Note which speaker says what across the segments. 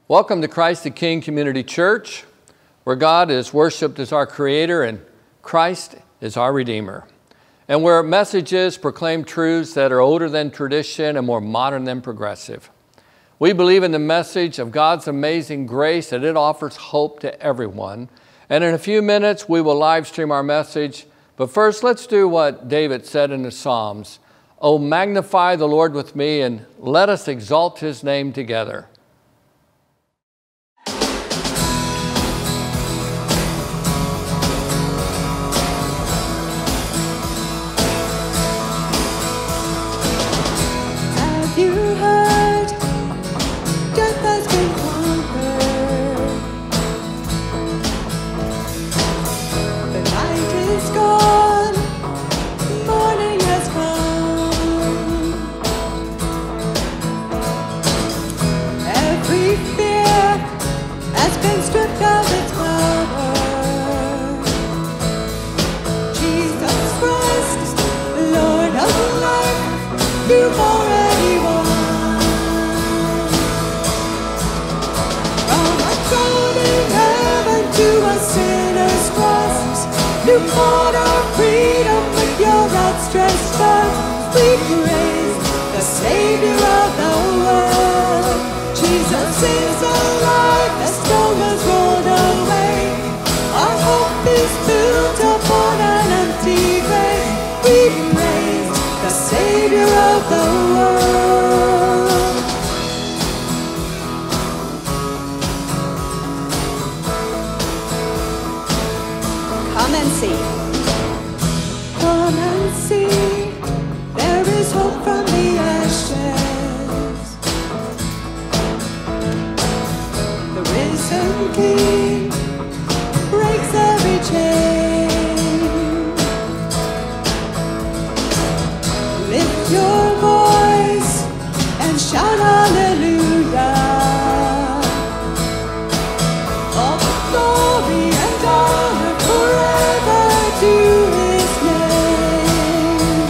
Speaker 1: Welcome to Christ the King Community Church, where God is worshiped as our Creator and Christ is our Redeemer, and where messages proclaim truths that are older than tradition and more modern than progressive. We believe in the message of God's amazing grace, that it offers hope to everyone. And in a few minutes, we will live stream our message. But first, let's do what David said in the Psalms. "Oh, magnify the Lord with me, and let us exalt his name together."
Speaker 2: You've already won. From a throne in heaven to a sinner's cross, you bought our freedom with your outstretched arms. We praise the Savior of the world. Jesus is alive, the stone was rolled away. Our hope is built upon an empty grave. We praise the Savior of the world. Come and see. Come and see. There is hope from the ashes. The risen King breaks every chain. Lift your voice and shout hallelujah. All the glory and honor forever to his name.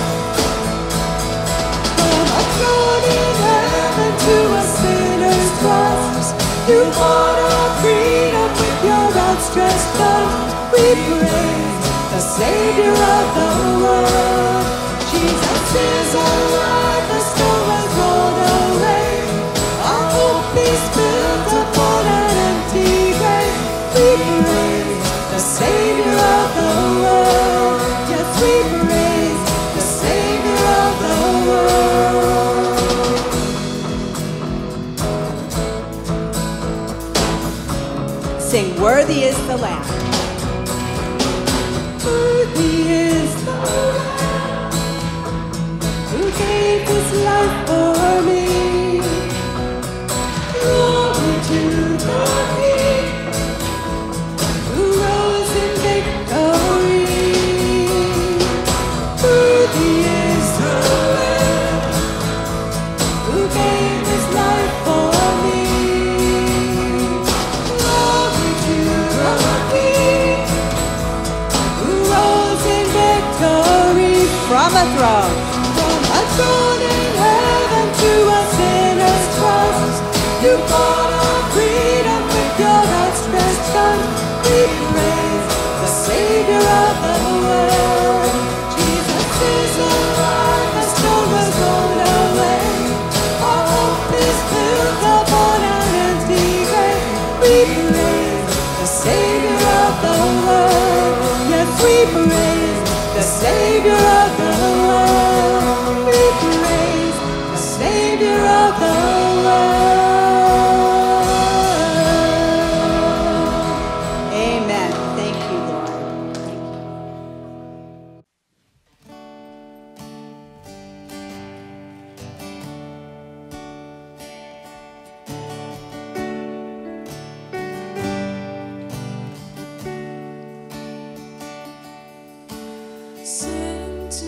Speaker 2: From a throne in heaven to a sinner's cross, you bought our freedom with your outstretched arms. We praise the Savior of the world. Jesus is alive, the stone was rolled away. Our hope is built upon an empty grave. We praise the Savior of the world. Yes, we praise the Savior of the world. Sing, worthy is the Lamb. Worthy is the Lamb who gave his life for me. Glory to the King who rose in victory. Worthy is the Lamb who gave his life for me. Glory to the King who rose in victory from a throne. A throne in heaven to a sinner's cross, you bought our freedom with your outstretched arms. We praise the Savior of the world. Jesus is alive, the stone was rolled away. Our hope is built upon an empty grave. We praise the Savior of the world. Yes, we praise the Savior of the world. We praise the Savior of the world. Amen. Thank you, Lord. Thank you.
Speaker 3: Sing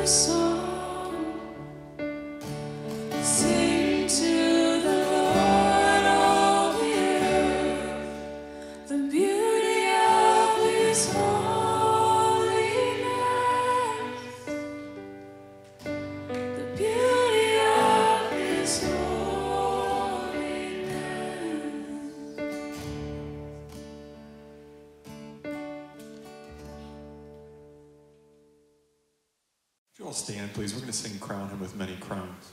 Speaker 3: If you all stand, please, we're going to sing Crown Him with Many Crowns.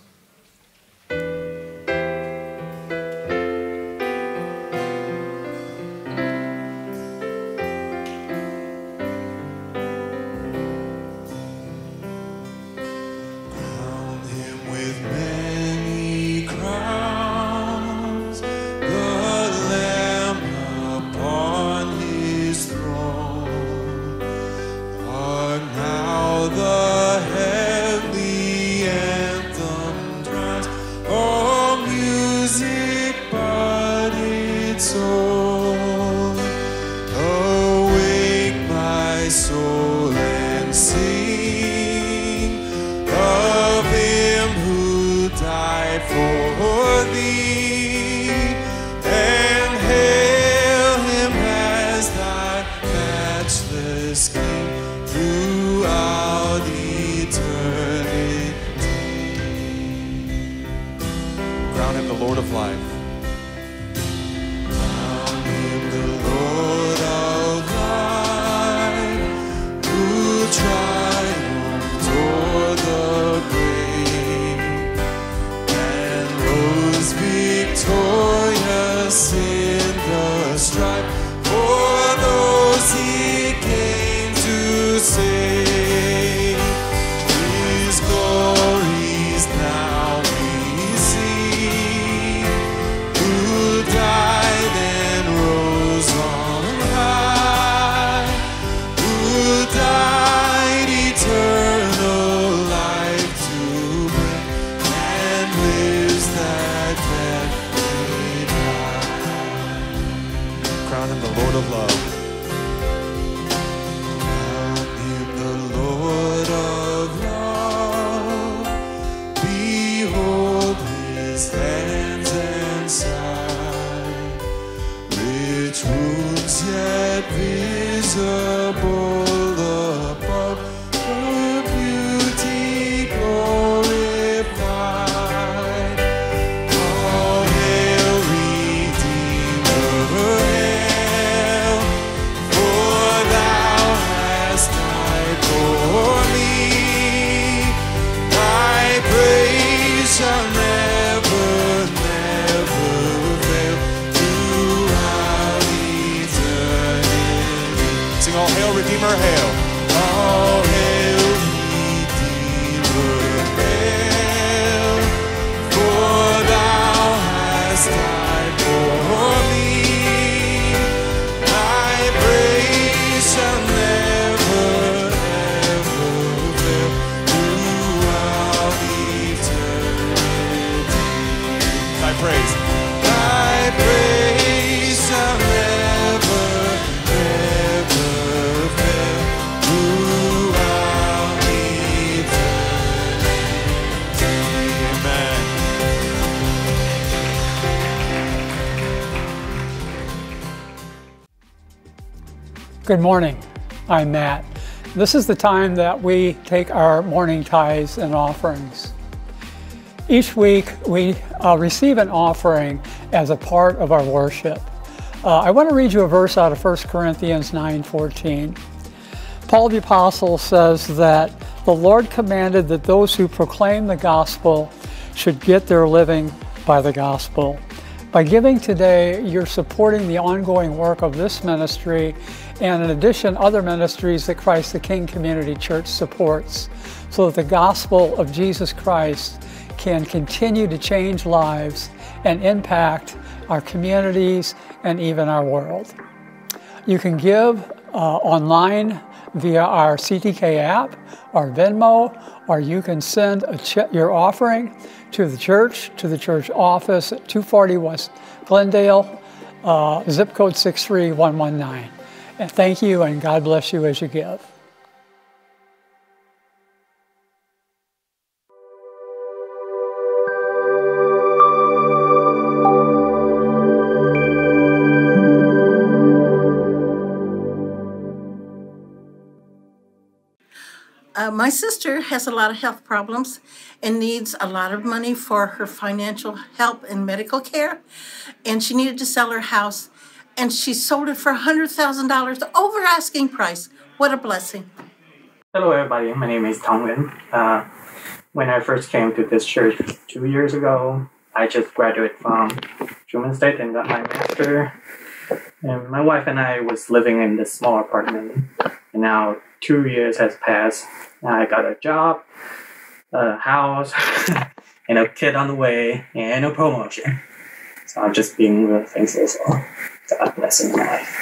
Speaker 4: Good morning, I'm Matt. This is the time that we take our morning tithes and offerings. Each week we receive an offering as a part of our worship. I want to read you a verse out of 1 Corinthians 9:14. Paul the Apostle says that the Lord commanded that those who proclaim the gospel should get their living by the gospel. By giving today, you're supporting the ongoing work of this ministry and in addition, other ministries that Christ the King Community Church supports so that the gospel of Jesus Christ can continue to change lives and impact our communities and even our world. You can give online via our CTK app or Venmo, or you can send your offering to the church office at 240 West Glendale, zip code 63119. And thank you, and God bless you as you give.
Speaker 5: My sister has a lot of health problems and needs a lot of money for her financial help and medical care. And she needed to sell her house, and she sold it for $100,000 over asking price. What a blessing.
Speaker 6: Hello, everybody. My name is Tong Lin. When I first came to this church 2 years ago, I just graduated from Truman State and got my master. And my wife and I was living in this small apartment. And now 2 years has passed. Now I got a job, a house, and a kid on the way, and a promotion. So I'm just being real thankful for God blessing my life.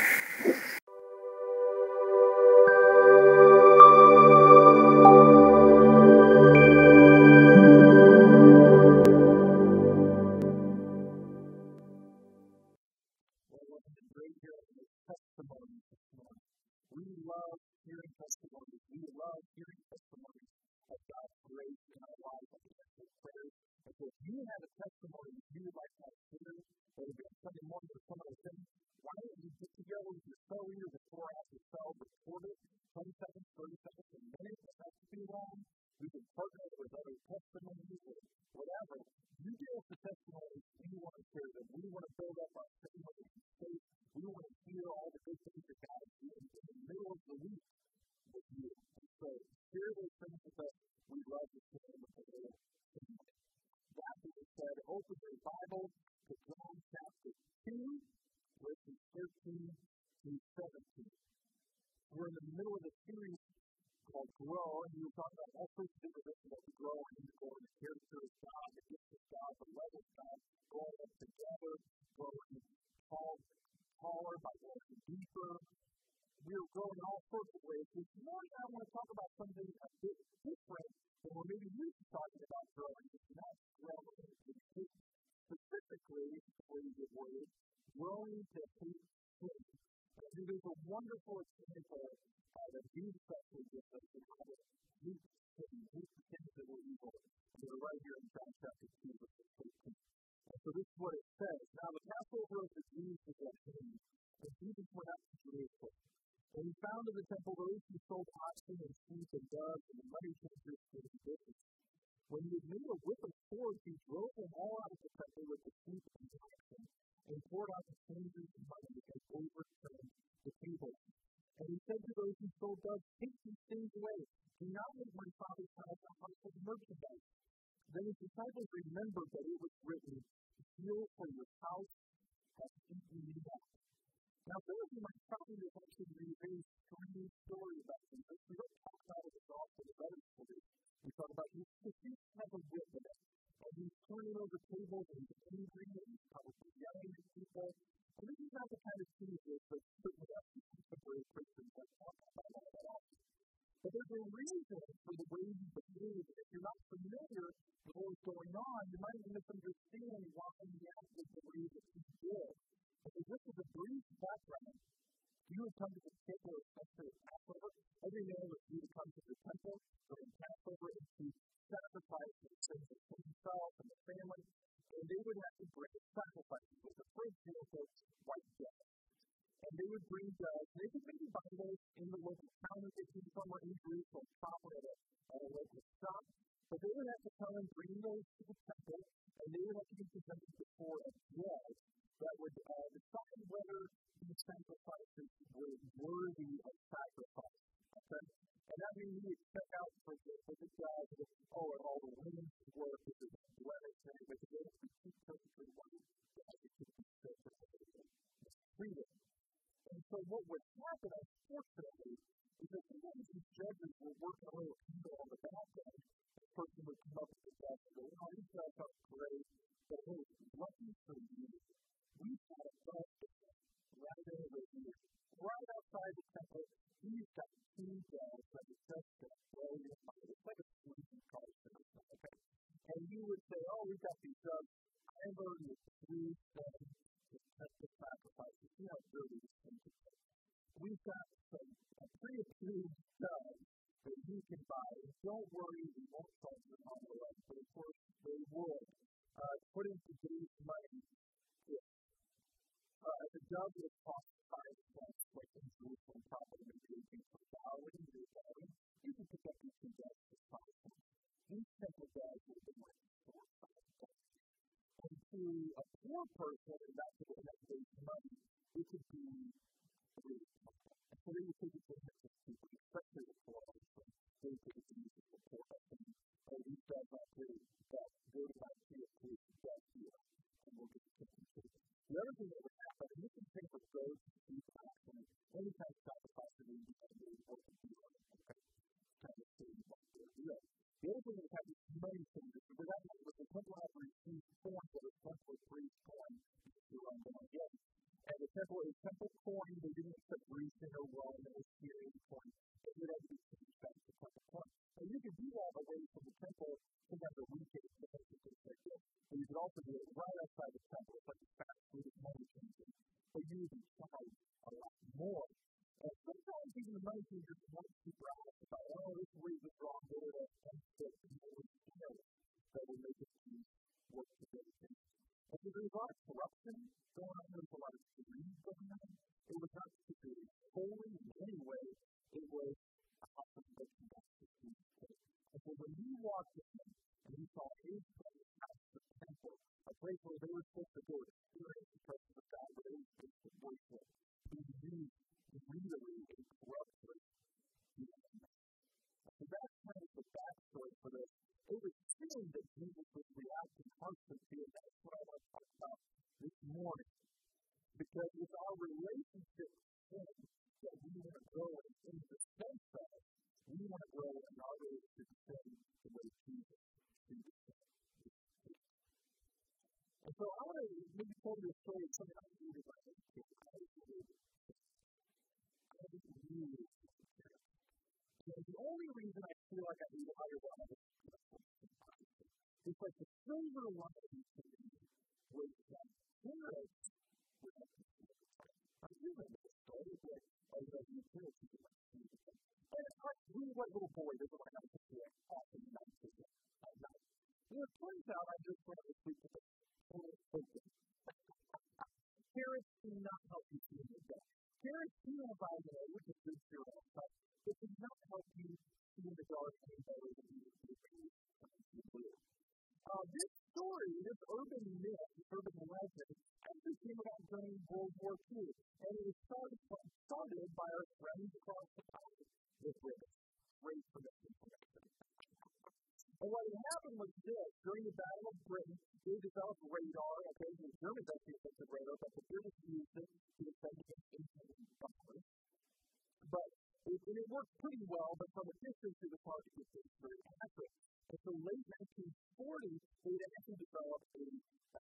Speaker 7: We love hearing testimonies. We love hearing testimonies of God's grace in our lives and answered prayers. And so if you have a testimony that you would like to share, whether it be on Sunday morning or some other thing, why don't you get together with your cell leader before or after cell, record it, 20 seconds, 30 seconds, a minute, it has to be long. We can partner with other testimonies or whatever. You give us the testimonies you want to share them. We want to build up our testimony and faith. We want to hear all the good things that God is doing in the middle of the week with you. And so share those things with us. We love to share them with the Lord. That being said, open your Bible to John chapter 2, verses 13 through 17. We're in the middle of a series called Grow, and we were talking about all sorts of different things about the grow and growing the character of God, the gift of God, the love of God, growing up together, growing taller by going deeper. We're growing all sorts of ways. This morning I want to talk about something a bit different than we're maybe used to talking about growing. It's not growing. It's specifically, the way you get worded, growing to hate sin. I think there's a wonderful example that Jesus actually gives us in how to hate sin, hate the things that were evil. And they're right here in John chapter 2, verse 13. And so this is what it says. Now the Passover of the Jews was at hand, and Jesus went up to Jerusalem. And he found in the temple those who sold oxen and sheep and doves and the money changers for the business. When he had made a whip of swords, he drove them all out of the temple with the sheep and the oxen, and poured out the changers and money and overturned the tables. And he said to those who sold doves, take these things away. Do not make my Father's house a house of merchandise. Then his disciples remembered that it was written, "Zeal for your house has eaten me up." Now, some of you might probably have actually read a very strange story about Jesus. We don't talk about it as often as other stories. We talk about Jesus has a whip in it, and he's turning over tables, and he's angry, and he's probably yelling at people. And this is not the kind of Jesus that certainly us contemporary Christians are talking about all that often. But there's a reason for the way he behaves. If you're not familiar with what was going on, you might misunderstand why he acted the way that he did. Because this is a brief background. You would come to the temple, especially at Passover. Every man was due to come to the temple during Passover and to sacrifice for the sins of himself and the family. And they would have to bring sacrifices with the first vehicle, white doves. And they would bring doves. They could maybe buy those in the local town if they came somewhere in Jerusalem, proper at a local shop. But they would have to come and bring those to the temple, and they would have to be presented before a judge that would decide whether these sacrifices were worthy of sacrifice. Okay? And that means you would check out for the judge, and all the women's work, if it's blemish, and they could be too perfectly white, that it could be treated. And so what would happen, unfortunately, is that sometimes these judges were working a little evil on the back end. The person would come up with the judge and go, "Oh, these guys are great, but hey, lucky for you, we've got a bus right over here, right outside the temple. He's got two doves that are just going to blow your mind." It's like a squeaky car system, okay? And you would say, "Oh, we've got these doves. I'm already with 3 7 to test the sacrifices. See how dirty this thing is. We've got some pre-approved doves that you can buy. And don't worry, we won't charge them on the way." But of course, they would. Put in today's money, the dove would cost 5 cents. like in Jerusalem, probably maybe 18 Valley, you can pick up your 2 bags of spices. These temple bags would have been like 4 or 5 bags. And to a poor person, and that's what that day's money, it could be really tough. And so they would take advantage of people, especially the poor. They would take advantage of the poor. Oh, these guys aren't great, but go to my kid, please, that's here, and we'll get taken care of. The other thing that would happen, and this is the same for those who do actually, anytime sacrifice and we do really work to do it, okay? Kind of see what they're doing. The other thing that would happen is money changes. So that was the temple had to receive corn that was temple free corn to run down again. And the temple is temple coin, they didn't accept Grecian or Rome, it was Syrian coin. It would have to be changed back to temple coin. And you could do that away from the temple, sometimes a weekend, things like this. But you could also do it right outside the temple, it's like a fast food of money changing. But you would be charged a lot more. And sometimes even the money changers want to brag about, oh, this rate is wrong, go to that unfit people with skills that will make it to work together. And so there's a lot of corruption going on, there's a lot of greed going on. It was not particularly holy in any way, it was a house of merchandise that Jesus did. And so when you walked in and you saw his place as the temple, a place where they were supposed to go experience the presence of God, where they were supposed to worship, being used greedily and corruptly. So that's kind of the backstory for this. It was sin that Jesus was reacting harshly to, and that's what I want to talk about this morning. Because it's our relationship with sin that we want to grow in the sense of we want to grow in our relationship with sin the way Jesus treated sin. And so I want to maybe tell you a story of something I did when I was a kid. I was really scared. And the only reason I feel like I need a higher one is it's like the silver lining to me was that parents would have to see the time. I remember the story that I was like, you parents would have to see the time. And we were like little boys, they were like, I'm just like, awesome, nice at night. And it turns out I just went to sleep with a total focus. Parents do not help you see in the dark. Parents do by the way, which is good for your own self, it does not help you see in the dark any better than you do in the blue. This story, this urban myth, this urban legend, actually came about during World War II. And it was started by our friends across the pond, the British. Great for this information. And what had happened was this: during the Battle of Britain, they developed radar. Okay, the Germans actually invented radar, but the British used it to defend against incoming bombers. But it worked pretty well, but from a distance it was hard to get things very accurate. And so late 1940s, they had actually developed a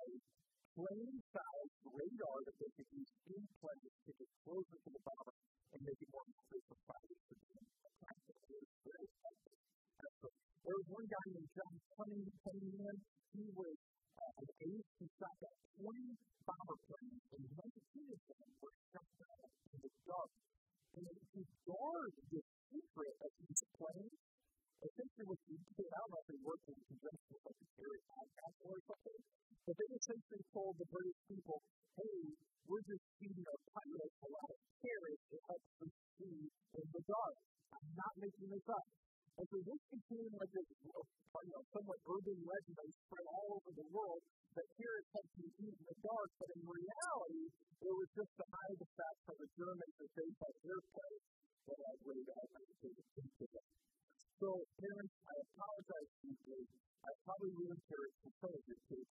Speaker 7: plane-sized radar that they could use in planes to get closer to the bomber and make it more difficult for pilots to do practice. It was very effective. There was one guy named John Cunningham. He was an ace who shot down 20 bomber planes, and 19 of them were shot down in the dark. And to guard this secret of these planes, essentially what you did, I don't know if they worked in conjunction with like the Carrot podcast or something, but they essentially told the British people, hey, we're just feeding our pilots a lot of carrots to help them see in the dark. I'm not making this up. And so this became like this somewhat urban legend that was spread all over the world that carrots helped you eat in the dark, but in reality, it was just to hide the fact that the Germans that they had airplanes that had radar and they could into them. So, parents, I apologize deeply. I probably ruined carrots for some of your kids.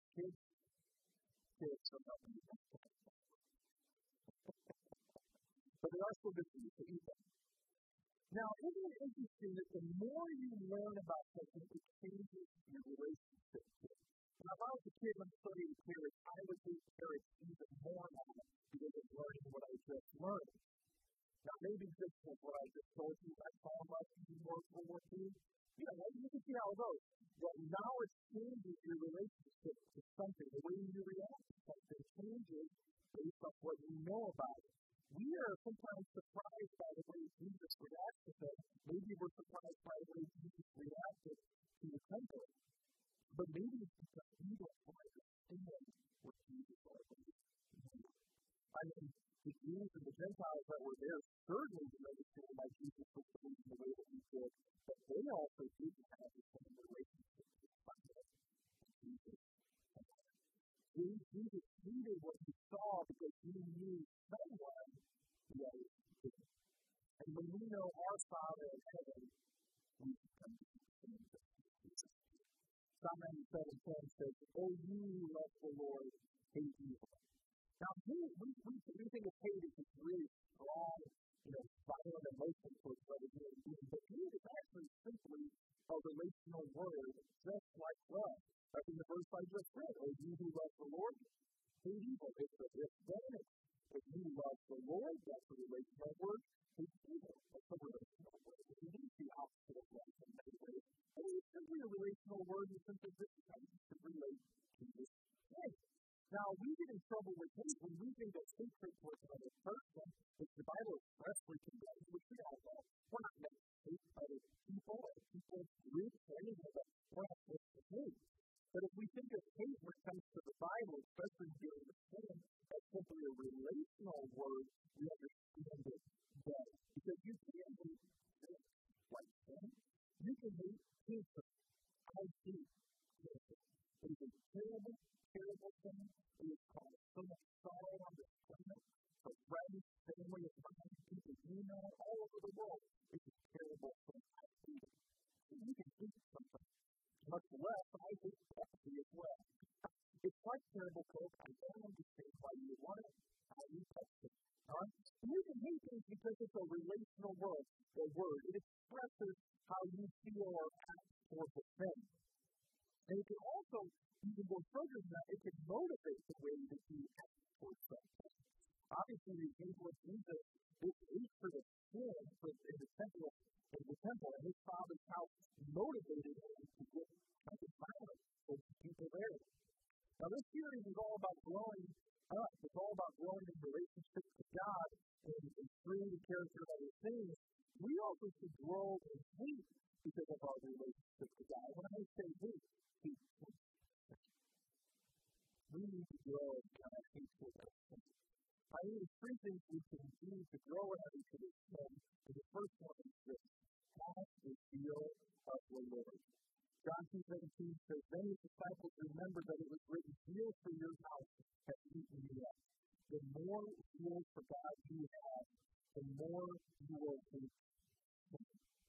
Speaker 7: Kids are not going to eat them. But they are still good for you to eat them. Now, isn't it interesting that the more you learn about something, it changes your relationship to it? Now, if I was a kid and studying carrots, I would hate carrots even more now because of learning what I just learned. Now, maybe just with what I just told you, I saw about even more for World War II. You can see how it goes. But knowledge changes your relationship to something. The way you react to something changes based on what you know about it. We are sometimes surprised by the way Jesus reacts to things. Maybe we're surprised by the way Jesus reacted to the temple. But maybe it's because we don't understand what Jesus already did. I mean, the Jews and the Gentiles that were there certainly to understand why Jesus was behaving the way that he did, but they also didn't have the same relationship with Jesus. Jesus needed what he saw because he knew someone who was good. And when we know our Father in heaven, we become the same thing. Psalm 97:10 says, "Oh, you who love the Lord, hate evil." Now, we think of hate as this really strong, violent emotion towards other human beings, but hate is actually simply a relational word, just like love. Like in the verse I just read, "Oh, you who love the Lord, hate evil." It's a if-then. If you love the Lord, that's a relational word. Hate evil, that's a relational word. It is the opposite of love in many ways. And it's simply a relational word in the sense of this is how you should relate to this thing. Now, we get in trouble with hate when we think that hatred towards another person, which the Bible expressly condemns, which we all know. We're not meant to hate other people or people groups or anything, but we're not supposed to hate. But if we think of hate when it comes to the Bible, especially during the sin, as simply a relational word, we understand it better. Because you can hate sin like sin. You can hate cancer. I hate cancer. It is a terrible, terrible thing. It has caused so much sorrow on this planet for friends, family, and friends, people you know all over the world. It's a terrible thing. I hate it. So you can hate something. Much less, I hate prophecy as well. It's like terrible coke. I don't understand why you want it. I detest it. You can hate things because it's a relational word. It expresses how you feel or act towards a thing. And it can also, you can go further than that, it can motivate the way that you act towards something. Obviously, the example of Jesus, this hatred of sin in the temple, and his father's house motivated him to get kind of violent towards the people there. Now, this series is all about growing up. It's all about growing in relationship to God and through the character of other things. We also should grow in hate because of our relationship to God. When I say hate, we need to grow in kind of hatred of sin. I think there's three things we can do to grow in hatred of sin. And the first one is this: have the zeal of the Lord. John 2:17 says, "Then his disciples remembered that it was written, 'Zeal for your house has eaten me up.' The more zeal for God you have, the more you will hate sin."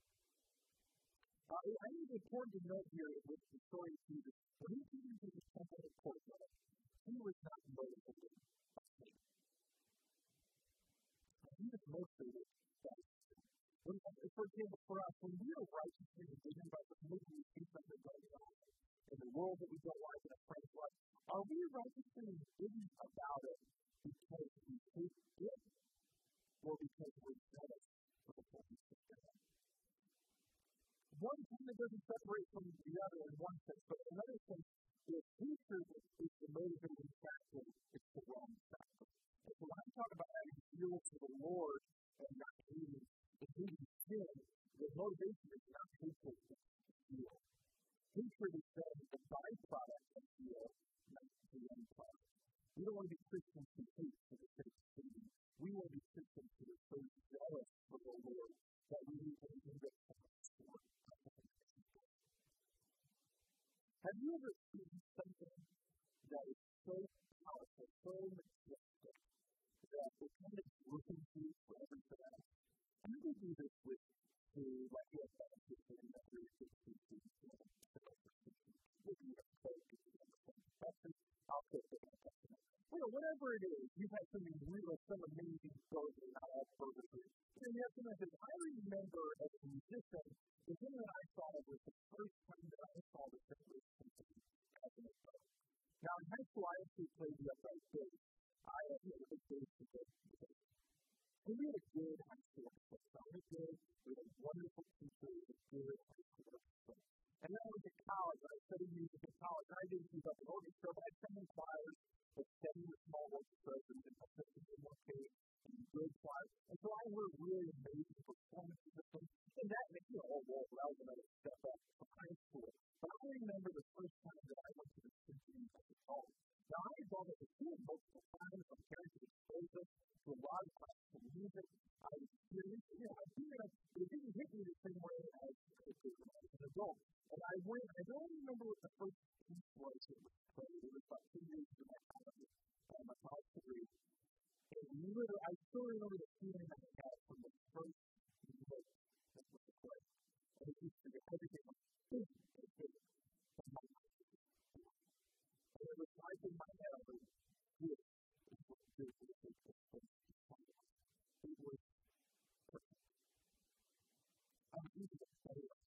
Speaker 7: I think it's important to note here with the story of Jesus, when he came into the temple of courtyard, he was not motivated by sin. He was motivated by sin. For example, for us, when we are righteously indignant by the movie we see something going on in the world that we don't like in a friend's life, are we righteously indignant about it because we hate it or because we're jealous of the person who's doing it? One thing that doesn't separate from the other in one sense, but in another sense, if hatred is the motivating factor, it's the wrong factor. And so when I talk about having zeal for the Lord and not hating sin, the motivation is not hatred, it's zeal. Hatred is then the byproduct of zeal, not the end product. We don't want to be Christians who hate for the sake of hating. We want to be Christians who are so zealous for the Lord that we need to end up for it. Have you ever seen something that is so powerful, so majestic, that we're kind of looking to for everything else? And we do this with food, like we have benefits in that we're whatever it is, you've had something real, some amazing burger, not all burgers. And you have something that says, I remember as a musician, the thing that I thought of was the first time that I saw the Separate Symphony as an adult. Now, in high school, I actually played the upright bass. I had a big bass to play the bass. And we had a good high school orchestra. Sounded good. We had a wonderful teacher. We had a good high school orchestra. And then I went to college. I studied music in college. I didn't keep up an orchestra, but I sang in choirs, but studied with small orchestras, and I took the okay and good choirs. And so I heard really amazing performances of them. And that made me that was another step up from high school. But I remember the first time that I went to the symphony as an adult. Now, I had gone as a kid multiple times. My parents had exposed us to a lot of classical music. And I went, I don't remember what the first piece was that was played. It was about 2 years into my college, my college degree. And literally, I still remember the feeling I had from the first note that was played. And it just everything was boom, and boom. And it was like in my head, I was, this is what this is supposed to be. It was perfect. I'm easy to say it.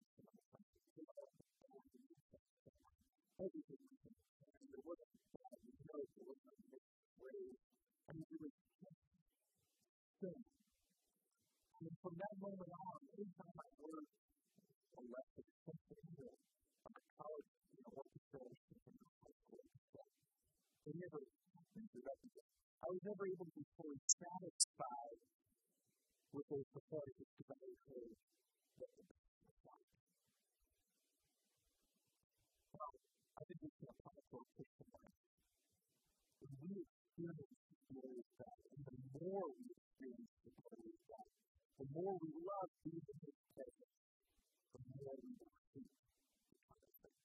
Speaker 7: Everything was in and there wasn't bad notes, there wasn't a misgrade. I mean, it was just simple. And from that moment on, anytime I heard a lesson, something new, on my college, orchestra, something in high school, they never figured out because I was never able to be fully satisfied with those performances because I heard what the best was like. Well, I think we can apply it to our Christian life. When we experience the glory of God, and the more we experience the glory of God, the more we love being in His presence, the more we will see eternal faith.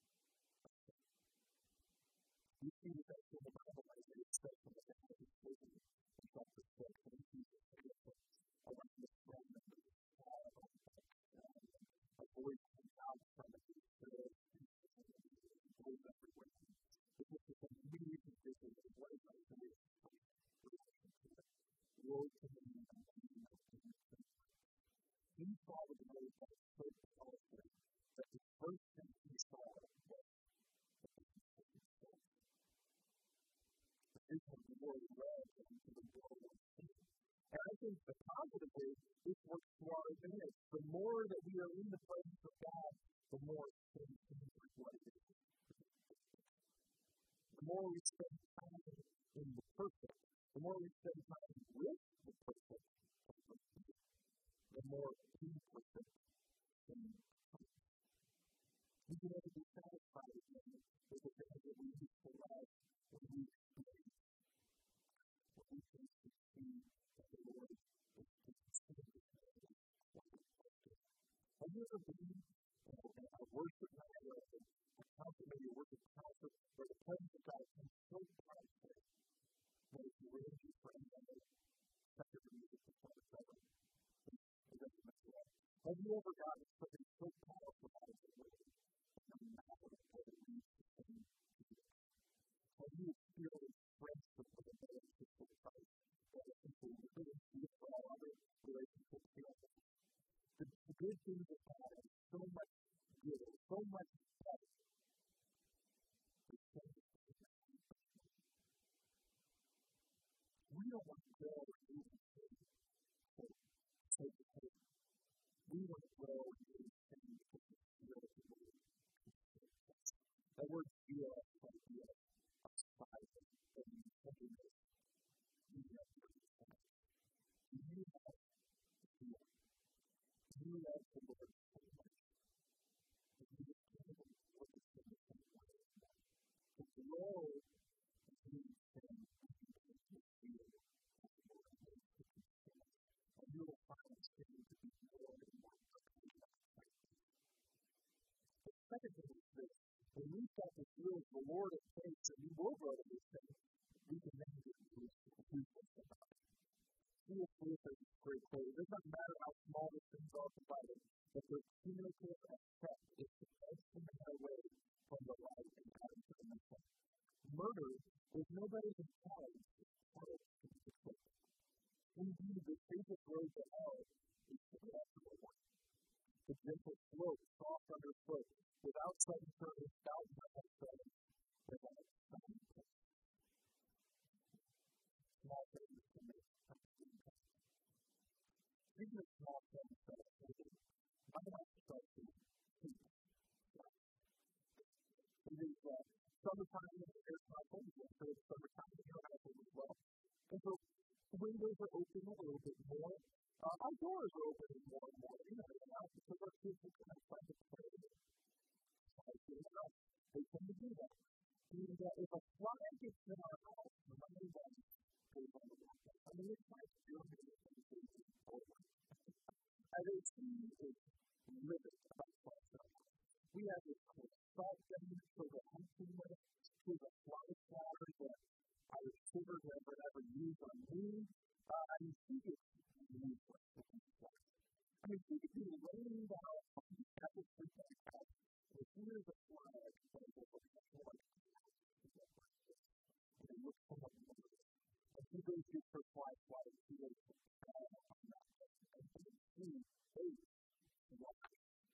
Speaker 7: We see this actually in the Bible, Isaiah says from the God of His vision in chapter 6, and Jesus says, around the throne of the cloud on the backside, a voice comes out from it, and says, goes everywhere. This is this amazing vision of what is Isaiah's first reaction to it. Woe to me, I'm being of the He saw the glory of God so powerfully that the first thing he saw was the vision of himself. The vision of the Lord led him to the world of sin. And I think the positive is this works to our advantage. The more that we are in the presence of God, the more sin seems like what it is. The more we spend time in the perfect, the more we spend time with the perfect, the more imperfect sin becomes. We can never be satisfied again with the things that we used to love when we experience. When we can see that the Lord is consuming us. Have you ever been in a worship night or a concert, maybe a worship concert, where the presence of God comes so powerfully that it's really just for another secular music performance ever? It doesn't make sense. Have you ever gotten something so powerful out of the word that no matter what it means to sing Jesus? Have you experienced friendship with a relationship with Christ that is simply really beautiful all other relationships fail? The good things of God are so much gooder, so much better. We don't want to grow in anything for the sake of it. We want to grow in anything because we feel the Lord. That word feel is the idea of striving and intendedness. You have to understand. You have to feel. You love the Lord so much. And you just can't work it in the same way. To grow means sin. And you will find sin to be more and more difficult. The second thing is this: when we've got this view of the Lord at place and we will grow to these things, we can then get ruthless about it. C.S. Lewis has this great quote: it doesn't matter how small the sins are provided, but their cumulative effect is to edge them away from the light and out into the mission. Murder is nobody's intelligence, it's part of the truth. Indeed, the safest road to hell is to the eternal one. The gentle slope, soft underfoot, without sudden turn, without nothing sudden, without sudden turn. Small things can make such an impact. Speaking of small things that are taken, my life starts with peace. It is summertime in the air household, so it's summertime in your household as well. And so windows are open a little bit more. Our doors are opening more and more. You know, because our kids are kind of trying to play with it. They tend to do that. And if a fly gets in our house, the money then goes on the wall. I mean, it's like Germany over. As a team is livid about flies in our house. We have this salt thing for the hunting with, to the fly swatter that I would sugar never use on me. I mean, she gets useless with these flies. I mean, she could be raining down on the apple tree back house. If here's a fly, I can say, well, like, and it looks so much more. And she goes to her fly swatter, she goes to on that. And she hates flies.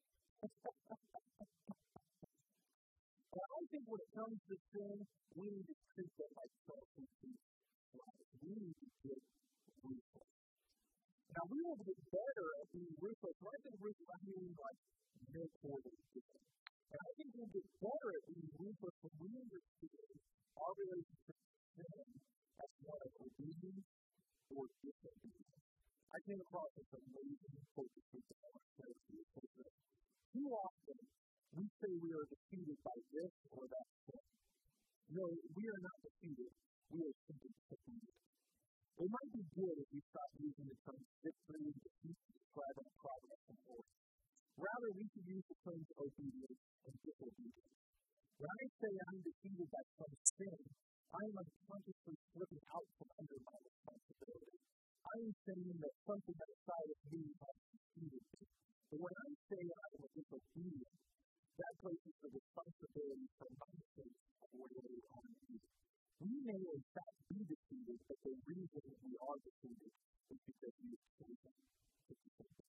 Speaker 7: And I think when it comes to sin, we need to treat them like self-defeat flies. We need to get ruthless. Now, we will get better at being ruthless. When I think ruthless, I mean like no-quarter. And I think we'll get better at being ruthless when we understand our relationship with sin as one of obedience or disobedience. I came across this amazing quote this week that I want to share with you. It says this: too often, we say we are defeated by this or that sin. No, we are not defeated. We are simply defeated. It might be good if we stop using the terms victory and defeat to describe our progress and glory. Rather, we should use the terms obedience and disobedience. When I say I'm defeated by some sin, I am unconsciously slipping out from under my responsibility. I am saying that something outside of me has defeated me. But when I say I am disobedient, that places the responsibility for my sins away on me. We may in fact be defeated, but the reason we are defeated is because we have chosen to defeat.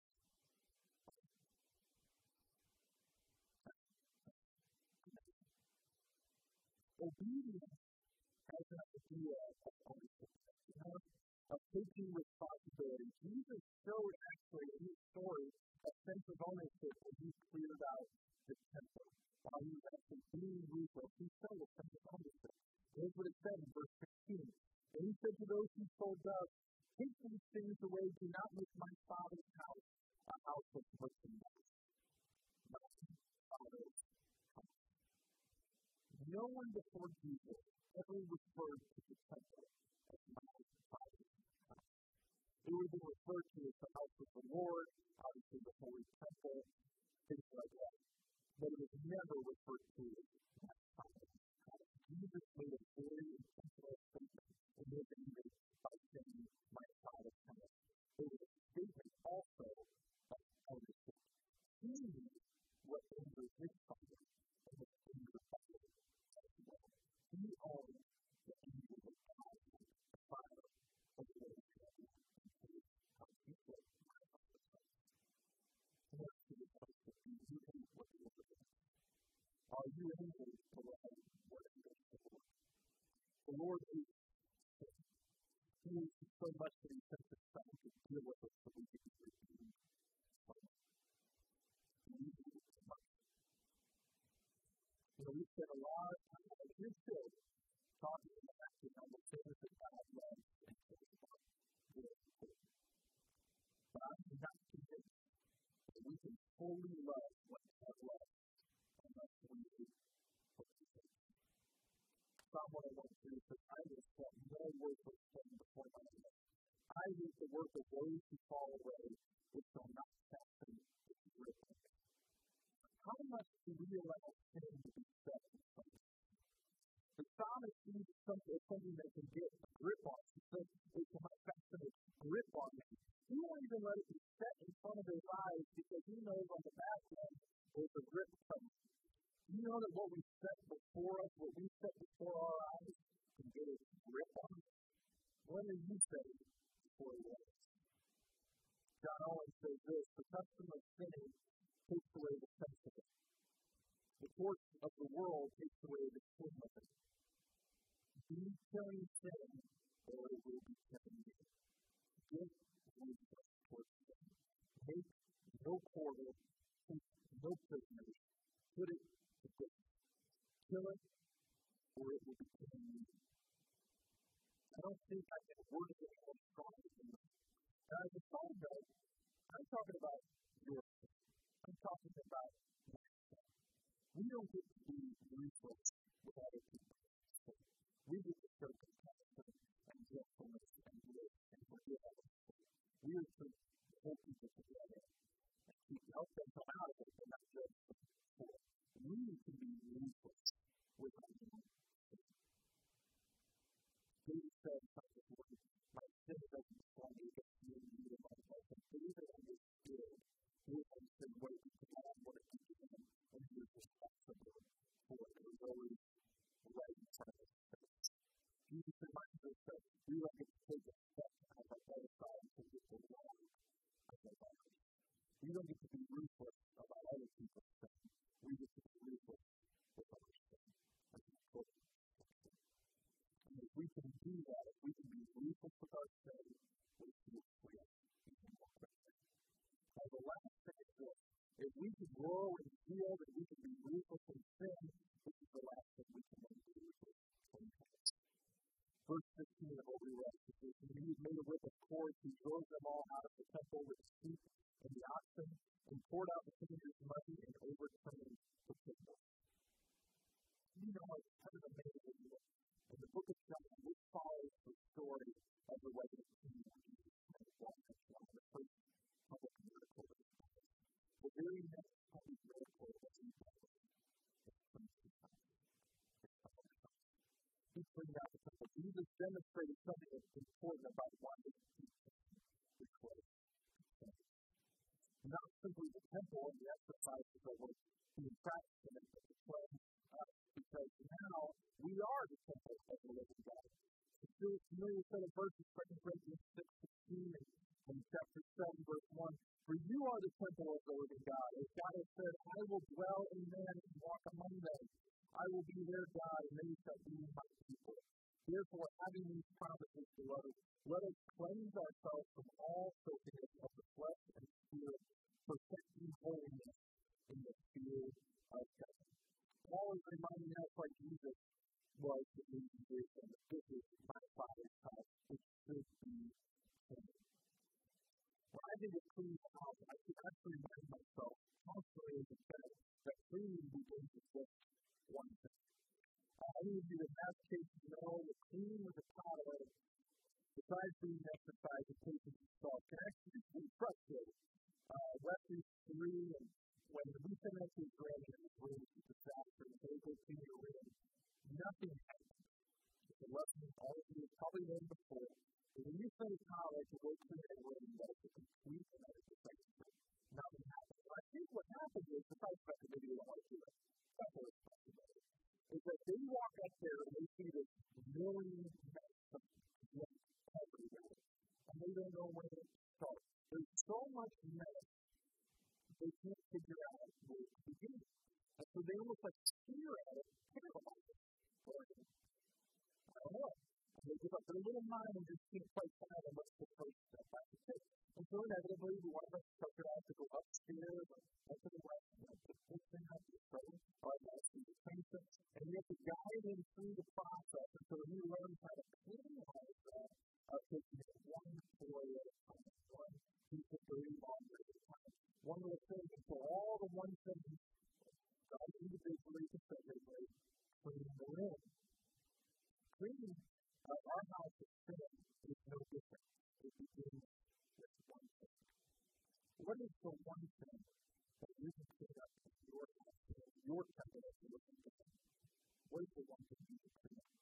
Speaker 7: Obedience has an idea of ownership, of taking responsibility. Jesus showed actually in his story a sense of ownership when he cleared out the temple. While he was actually being ruthless, he showed a sense of ownership. Here's what it said in verse 16. And he said to those who sold doves, take these things away, do not make my Father's house a house of merchandise. My Father's house. No one before Jesus ever referred to the temple as my Father's house. It would be referred to as the house of the Lord, obviously the holy temple, things like that. But it was never referred to as my Father's house. Jesus made a very intentional statement in his English by saying, my Father's house. It was a statement also of ownership. He knew what angered his Father and what angered Father as well. He owned the anger of God, the Father, of the Lord. He said, my Father's house. What is the house of you? You hate what the Lord is. Are you angry to love what is good to the Lord? The Lord hates sin. He hates it so much that he sent his Son to deal with us so we can be redeemed from it. And we hate it so much. We spend a lot of time, like you should, talking about the things that God loves and cares about. But I'm not convinced that we can fully love what God loves unless we hate what he hates. Psalm 103 says, I will set no worthless thing before my lips. I hate the work of those who fall away, which shall not fasten its grip on me. How much do we allow sin to be set in front of us? The psalmist sees something that can get a grip on us. He says, it cannot fasten its grip on me. He won't even let it be set in front of his eyes because he knows on the back end there's a grip coming. You know that what we set before us, what we set before our eyes, can get a grip on us? When are you setting before your eyes? John Owen says this, the custom of sinning takes away the sense of it. The torch of the world takes away the sin of it. Be killing sin, or it will be killing you. Get ruthless towards sin. Make no quarter, take no prisoners, put it to death. Kill it, or it will be killing you. I don't think I can word it any more strongly than that. Now, as a side note, I'm talking about your sin. I'm talking about my sin. We don't get to be ruthless with other people's sin. We get to show compassion and gentleness and grace and forgive others. We are to hold people together and help them come out of it and not judge them for it. we can be ruthless with our own sin. David said something when my sin doesn't fall against me and you in my life. And David understood his own sin way because God wanted to do him, and he was responsible for it. It was always right in front of his face. Jesus reminds us that we don't get to take a step out of our other side to get the wrong of our life. We don't get to be ruthless about other people's sin. We get to be ruthless with our sin. That's important. And if we can do that, if we can be ruthless with our sin, we will free us even more quickly. Now, the last thing is this. If we can grow and heal, and we can be ruthless in sin, this is the last thing we can do with cleanness. Verse 15 of what we read is, and he made a whip of cords, he drove them all out of the temple with the sheep and the oxen, and poured out the king's money and overturned the tables. You know, it's kind of amazing that in the book of John, this follows the story of the wedding of King Jesus and his wife and John, the first public miracle of his life. The very next public miracle was in Bethlehem. He cleaned out the temple. Jesus demonstrated something that's important about why this which was not simply the temple and the exercises that were being practiced in it, but the play, because now we are the temple of the living God. It's still a familiar set of verses, 2 Corinthians 6:16 and chapter 7, verse 1. For you are the temple of the living God. As God has said, I will dwell in man and walk among them. I will be their God, and they shall be my people. Therefore, having these promises, beloved, let us cleanse ourselves from all filthiness of the flesh and spirit, perfecting holiness in the fear of God. Paul is reminding us, like Jesus was to the Jerusalem, that this is my Father's house, which should be clean. When I think of cleaning the house, I should actually remind myself, constantly as it says, that cleaning begins with just one thing. Any of you that have cases know that cleaning with a toddler, besides being exercise and taking yourself, can actually be frustrating. Wesley's 3, and when we send out to his room in his room, it's a disaster, and they go clean your room, nothing happens. It's a lesson all of you have probably learned before. But when you send a toddler to go clean their room, that is a complete and utter disaster. Nothing happens. I think what happens is, besides the fact that maybe they don't want to do it, that's a responsibility, is that they walk up there and they see this million mess of junk everywhere, and they don't know where to start. There's so much mess, they can't figure out where to begin. And so they almost like stare at it, paralyzed it. I don't know. And they give up their little mind and just can't quite find out what's the first step I can take. And so inevitably, we want to start it out to go upstairs or up to the west, and put this thing up to the front, or that's the attention. And you have to guide him through the process until he learns how to clean all of that, taking it one toy at a time, one piece of dirty laundry at a time, one little thing until all the one thing God individually, consecutively, clean the room. Cleaning our house of sin is no different. It begins with one thing. What is the one thing that you can clean up in your house, in your temple of the living God? What is the one thing you can clean up?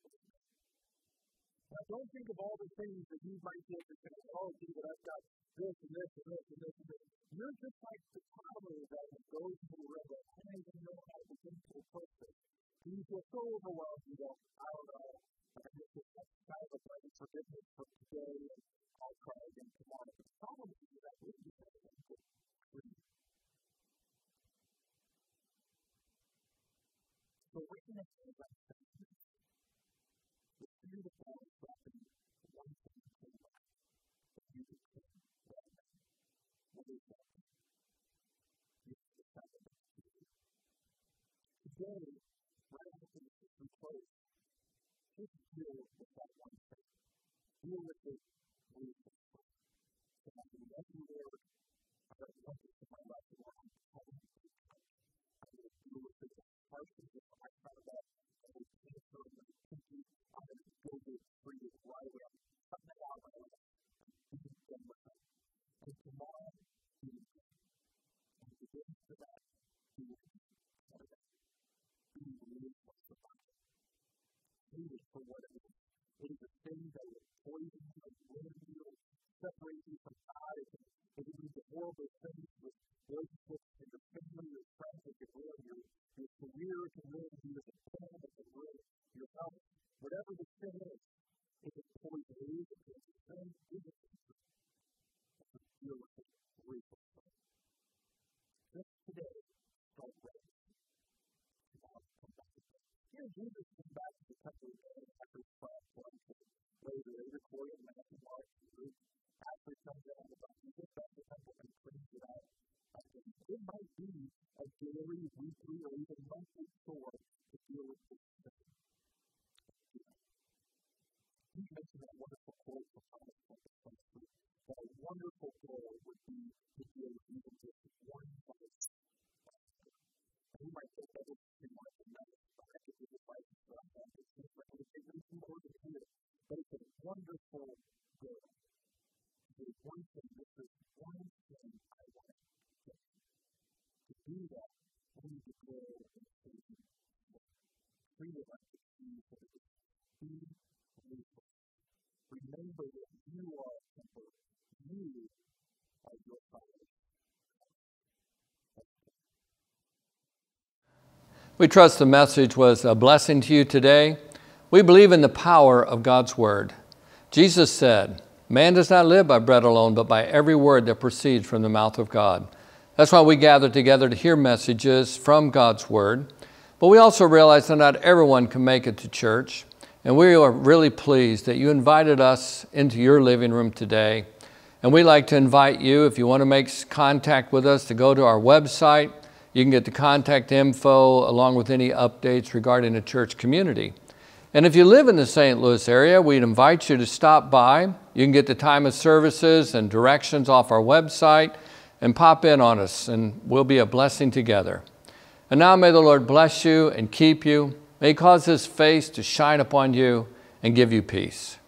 Speaker 7: Now, don't think of all the things that you might be able to say, oh, gee, but I've got this and this and this and this and this. You're just like the toddler that goes to the river and doesn't even know how to begin to approach it. And you feel so overwhelmed, you go, I don't know. I just get kind of like forgiveness for today, and I'll try again tomorrow. But the problem is that we do have to clean. So we're going to say that the beautiful is dropping one thing to the left that you can clean right now. What is that? It's the sacrament of Jesus. Today, right after we close, just deal with that one thing. Deal with it briefly. So I can let you Lord, I don't want this in my life where I'm having to take touch. I'm going to deal with it as harshly as I thought about. I will cancel and I'm thinking I'm going to go get free right away. I'm cutting it out right away. I'm being done with it. And tomorrow, he will come. And begin to that, he will come. what's the Bible? Hate it for what it is. It is a thing that will poison you and ruin you and separate you from God. It is the horrible things with relationships in your family, your friends, it can ruin your career, it can ruin you as a parent, it can ruin your health. Whatever the sin is, it is poison. It is a cancer. Sin is a cancer. To deal with it briefly. Just today, start praying. Here, Jesus came back to the temple again after his trial. Later, Corey and Matthew, Mark, and Luke actually comes down about Jesus back to the temple and cleans it out. It might be a daily, weekly, or even monthly chore to deal with this sin. You mentioned that wonderful quote from Thomas Jefferson. That a wonderful goal would be to deal with even just one vice. And you might think that would be one of the most effective advice for us. It seems like it would take me some more than here. But it's a wonderful goal. There's one thing, this is one thing I want to do. To do that, we need to grow in faith. Treat it like a seed that is seed rooted. Remember that you are a temple. You are your Father.
Speaker 1: We trust the message was a blessing to you today. We believe in the power of God's Word. Jesus said, "Man does not live by bread alone, but by every word that proceeds from the mouth of God." That's why we gather together to hear messages from God's Word. But we also realize that not everyone can make it to church. And we are really pleased that you invited us into your living room today. And we'd like to invite you, if you want to make contact with us, to go to our website. You can get the contact info along with any updates regarding the church community. And if you live in the St. Louis area, we'd invite you to stop by. You can get the time of services and directions off our website and pop in on us, and we'll be a blessing together. And now may the Lord bless you and keep you. May He cause His face to shine upon you and give you peace.